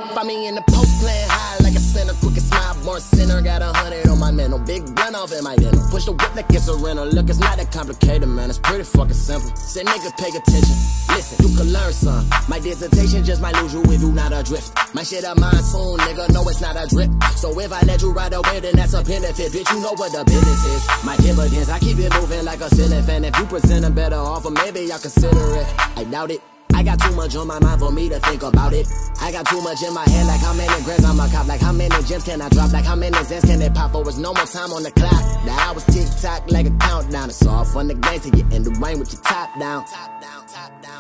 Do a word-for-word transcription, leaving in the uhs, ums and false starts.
Find me in the post playing high like a sinner. Crooked smile, born sinner. Got a hundred on my mental. Big blunt off in my dinner. Push the whip like it's a rental. Look, it's not that complicated, man. It's pretty fucking simple. Say nigga, pay attention. Listen, you can learn some. My dissertation just might lose you if you not adrift. My shit up mine soon, nigga. No, it's not a drip. So if I let you ride away, then that's a benefit. Bitch, you know what the business is. My dividends, I keep it moving like a ceiling fan. If you present a better offer, maybe I'll consider it. I doubt it. I got too much on my mind for me to think about it. I got too much in my head, like how many grams I'm a cop. Like how many gems can I drop? Like how many zens can they pop? For it's no more time on the clock. The hours tick tock like a countdown. It's all fun the game to get in the rain with your top down. Top down, top down.